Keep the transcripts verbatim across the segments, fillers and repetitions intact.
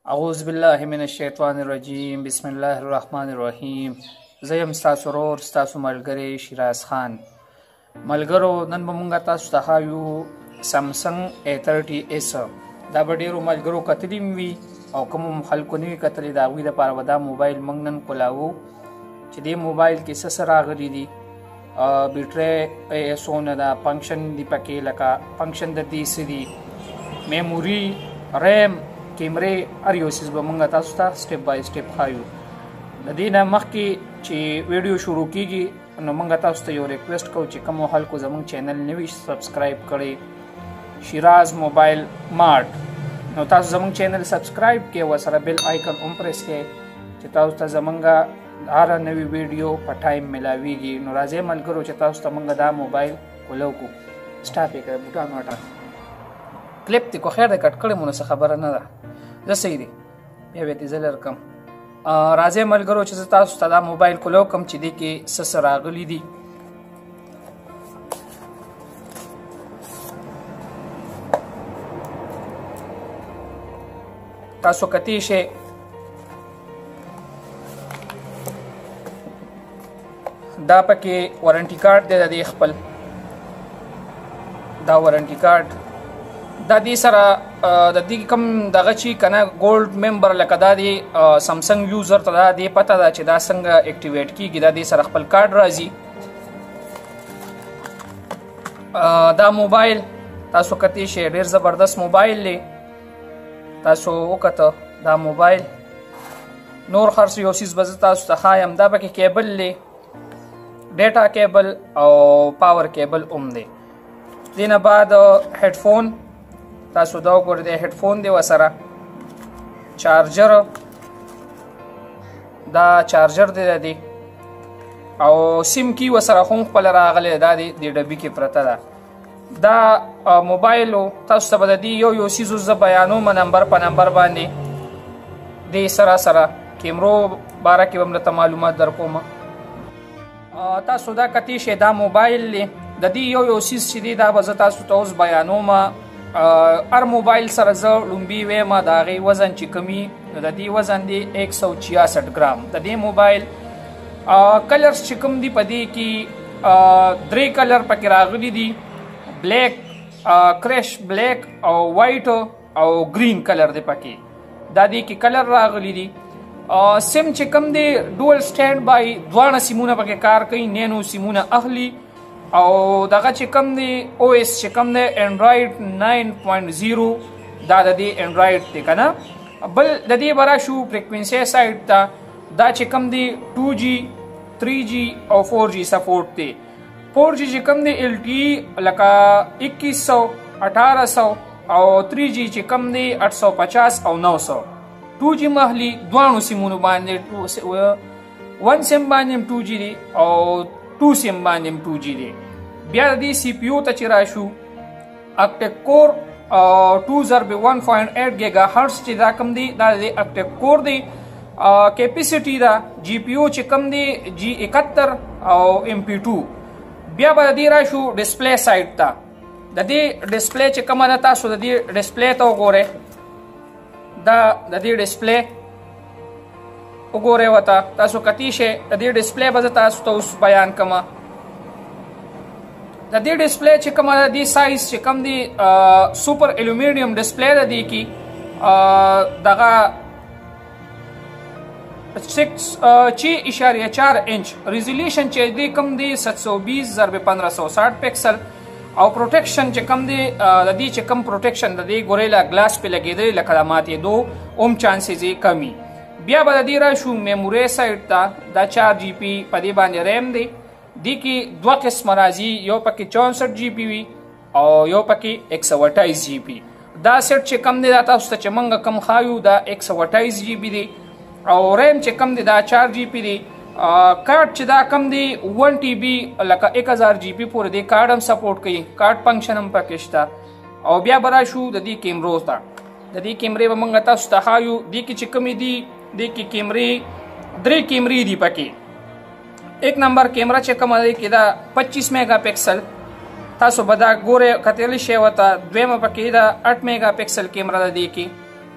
اعوذ بالله من الشیطان الرجیم بسم الله الرحمن الرحیم. زیم ستاسو رور ستاسو ملګری شیراز خان. ملګرو نن به مونږ تاسو ته ښایو سامسنګ اے تھرٹی ایس. دا به ډېرو ملګرو کتلي وي او کوم خلکو نه وي کتلي، د هغوی دپاره به دا موبایل مونږ نن کولاوو چې دې موبایل کې څه څه راغلي دي. بیټرۍ یې څونه ده، فنکشن دي پکې، لکه فنکشن د دې څه دي، میموري، ریم، کیمرې، هر یو څیز به مونږ تاسو ته سټپ بای سټپ ښایو. د دې نه مخکې چې ویډیو شروع کیږي نو مونږ تاسو ته یو ریکویسټ کوو چې کومو خلکو زموږ چینل نه وي سبسکرایب کړی، شیراز موبایل مارټ، نو تاسو زموږ چینل سبسکرایب کړئ، ورسره بیل آیکن هم پریس کړئ چې تاسو ته زموږ هره نوې ویډیو په ټایم ملاویږي. نو راځئ ملګرو چې تاسو ته مونږ دا موبایل کولو کو. سټاپ یې کړه، بوټان واټه کلیپ دی کو خیر دی کټ کړی مو نو څه خبره نه ده، زه صحیح دی بیا بیا دې زه لر کم. راځئ ملګرو چې زه تاسو ته دا موبایل کولو کم چې دې کې څه څه راغلي دي. تاسو کتی شئ دا پکې وارنټي کارت دی د دې خپل، دا وارنټي کارت دا دې سره د دې کوم دغه چې که نه ګولډ ممبر لکه دا دی سامسنګ یوزر ته دا دې پته ده چې دا څنګه اکټیویټ کیږي. دا دې سره خپل کارت راځي. دا موبایل تاسو کتی شئ ډېر زبردست موبایل دی. تاسو وکته دا موبایل نور خرڅ یو څیز به زه تاسو ته ښایم. دا پکې کیبل دی، ډیټا کیبل او پاور کیبل هم دی. دې نه بعد هیډفون تاسو دا وګورئ، د هیډفون دی ورسره چارجر، دا چارجر دی د دې، او سیم کی ورسره هم خپله راغلی دا دی د ډبي کې پرته ده. دا موبایل تاسو ته به د دې یو یو څیز زه بیانوم نمبر په نمبر باندې. دې سره سره کیمرو باره کې به هم درته معلومات درکوم. تاسو دا کتی شئ دا موبایل دی، د دې یو یو څیز چې دی دا به زه تاسو ته اوس بیانوم. هر موبایل سره زه لومبي ویم د هغې وزن چې کمی، نو د دې وزن دی ایک سو چھیاسઠ ګرام. د دې موبایل کلرز چې کوم دي په دې کې درې کلر پکې راغلي دي، بلیک، کرش بلیک او وایټ او گرین کلر دی پکې. دا دې کې کلر راغلي دي. سیم چې کوم دی ډول سټینډ بای، دواړه سیمونه پکې کار کوي، نینو سیمونه اخلي. او دغه چې کوم دی او ایس چې کوم دی انډرایډ ناین پوینټ زیرو، دا د دې انډرایډ دی که نه. بل د دې به راشو فریکوینسۍ سایډ ته. دا چې کوم دی ټو جي، تھری جي او فور جي سپورټ دی. فور جي چې کوم دی ایل ټي لکه اکیس سو، اٹھارہ سو، او تھری جي چې کوم دی اٹھ سو پچاس او نو سو. ټو جي محلي دواړو سیمونو باندې، ون سیم باندې هم ټو جي دی او ټو سیم باندې هم ټو جي دی. بیا د دې سی پی یو ته چې راشو، اکټیک کور ټو ضرب ون پوینټ ایټ ګیګا هرټز چې دا کوم دی دا د اکټیک کور دی. کیپیسټي دا جی پی یو چې کوم دی جی اکہتر او ایم پی ټو. بیا به د دې راشو ډسپلی سایډ ته. د دې ډسپلی چې کومه ده تاسو د دې ډسپلی ته وګورئ. دا د دې ډسپلی وګورئ ورته تاسو کتی شئ. د دې ډسپلی به زه تاسو ته اوس بیان کومه. د دې ډسپلی چې کومه ده د دې سایز چې کوم دی سوپر الومینیم ډسپلی ده. دې کې دغه سکس چھ اشاریه چار انچ ریزولیشن چې دی کوم دی ست سو بیس ضرب پندرہ سو ساٹھ پکسل. او پروټیکشن چې کوم دی د دې چې کوم پروټیکشن د دې ګوریلا ګلاس پې لګېدلی لکه د ماتېدو اوم چانسز یې کمي. بیا به د دې راشو میمورۍ سایډ ته. دا چار جی پی په دې باندې ریم دی. دې کې دوه قسمه راځي، یو پکې چونسઠ جی پی وي او یو پکې ایک سو اٹھائیس جی پی. دا سیټ چې کوم دی دا تاسو ته چې موږ کوم ښایو دا ایک سو اٹھائیس جی پی دی. او ریم چې کوم دی دا چار جی پی دی. کارت چې دا کم دی ون ټي بي لکه ایک هزار جی پی پورې دی کارت هم سپورټ کوي، کارت فنکشن هم پکې شته. او بیا به راشو د دې کیمرو ته. د دې کیمرې به موږ تاسو ته ښایو. دې کې چې کومې دي دې کې کیمرې درې کیمرې دي پکې. ایک نمبر کیمرا چې کومه دی کې دا پچیس میگا پکسل. تاسو به دا ګورئ کتلی شئ ورته. دویمه پکې دا اټ میگا پکسل کیمرا ده دې کې.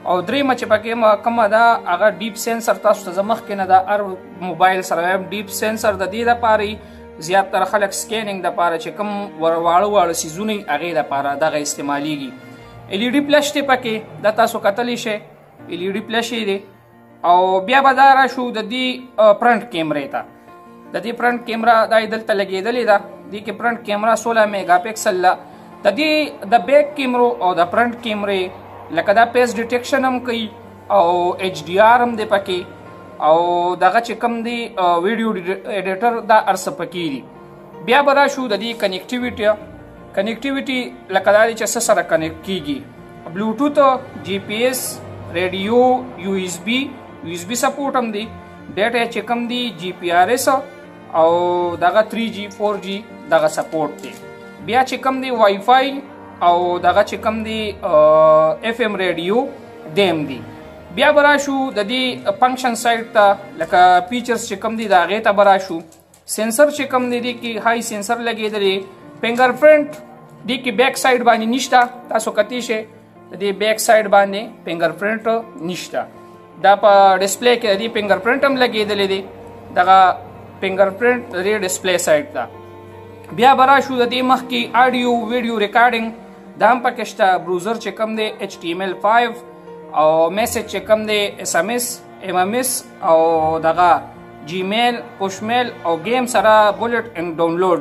او درېیمه چې پکې کومه ده هغه ډیپ سینسر. تاسو ته زه مخکې نه د هر موبایل سره وایم ډیپ سینسر د دې دپاره زیاتره خلک سکینینګ دپاره چې کوم واړه واړه څیزونه هغې دپاره دغه استعمالیږي. ایل ای ډي پلش دی پکې، دا تاسو کتلی شئ ایل ای ډي پلش یې دی. او بیا به دا راشو د دې فرنټ کیمرې ته. د دې فرنټ کیمرا دا یې دلته لګېدلې ده. دې کې فرنټ کیمرا سوله میګا پکسل ده. د دې د بیک کیمرو او د فرنټ کیمرې لکه دا پیس ډیټیکشن هم کوي او ایچ ډي آر هم دی پکې، او دغه چې کوم دی ویډیو ایډیټر دا هر څه پکې دي. بیا به راشو د دې کنیکټیویټي. کنیکټیویټي لکه دا دی چې څه سره کنیکټ کیږي، بلوټوث، جی پی ایس، ریډیو، یو ایس بي یو ایس بي سپورټ هم دی، ډیټا چې کوم دی جی پی آر ایس او دغه تھری جی فور جی دغه سپورټ دی. بیا چې کوم دی وای فای او دغه چې کوم دی اف ام ریډیو دیم دی. بیا به راشو د دې فنکشن سایډ ته، لکه فیچرز چې کوم دی د هغې ته به راشو. سینسر چې کوم دی دې کې های سینسر لګېدلی. فنګر پرنټ دې کې بیک سایډ باندې نشته، تاسو کتی شئ د دې بیک سایډ باندې فنګر پرنټ نشته. دا په ډسپلی کې د دې فنګر پرنټ هم لګېدلی دی، دغه فنګر پرنټ د دې ډسپلی سایډ ته. بیا به راشو د دې مخکې آډیو ویډیو ریکارډینګ دا هم پکې شته. بروزر چې کوم دی ایچ ټي ایم ایل فایو او میسج چې کوم دی ایس ایم ایس، ایم ایم ایس او دغه جیمیل، پوش میل او گیم سره بولټ ان ډاونلوډ.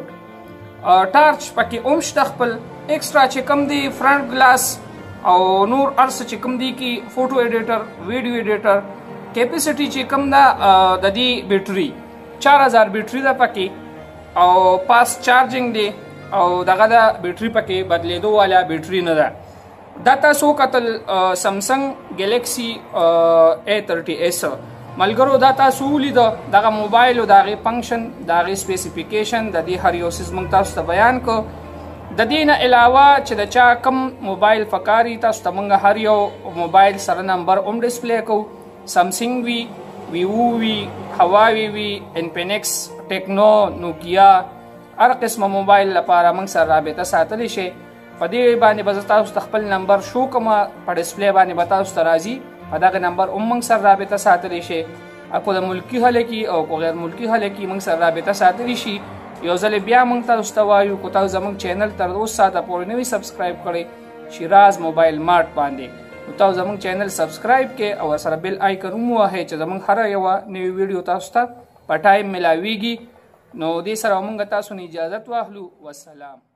ټارچ پکې اوم شته خپل. ایکسټرا چې کوم دی فرنٹ ګلاس او نور ارس چې کوم دی کې فوټو ایډیټر، ویډیو ایډیټر. کیپیسټي چې کوم ده د دې بیټري چار هزار بیټري ده پکې او فاست چارجنګ دی او دغه د بیټري پکې بدلیدو والا بیټري نه ده. دا تاسو کتل سمسنګ ګلیکسي اے تھرټي ایس ملګرو، دا تاسو ولیده دغه موبایل او د هغې فنکشن، د هغې سپیسیفیکیشن، د دې هر یو څیز موږ تاسو ته بیان کړو. د دې نه علاوه چې د چا کم موبایل پکاري تاسو ته موږ هر یو موبایل سره نمبر هم ډسپلی کوو. سمسنګ وي، ویوو وي، هواوی وي، انفینکس، ټیکنو، نوکیا، هر قسمه موبایل لپاره موږ سره رابطه ساتلی شئ. په دې باندې به زه تاسو ته خپل نمبر شو کومه، په ډسپلی باندې به تاسو ته راځي. په دغه نمبر هم موږ سره رابطه ساتلی شئ. که د ملکي هلکي او که غیر ملکي هلکي موږ سره رابطه ساتلی شي. یو ځل بیا موږ تاسو ته وایو که تاسو زموږ چینل تر اوس ساعته پورې نه وي سبسکرایب کړی شیراز موبایل مارټ باندې، نو تاسو زموږ چینل سبسکرایب کړئ او ورسره بیل آیکن هم ووهئ چې زموږ هره یوه نوې ویډیو تاسو ته په ټایم میلاویږي. نو دې سره موږ تاسو نه اجازت واخلو. والسلام.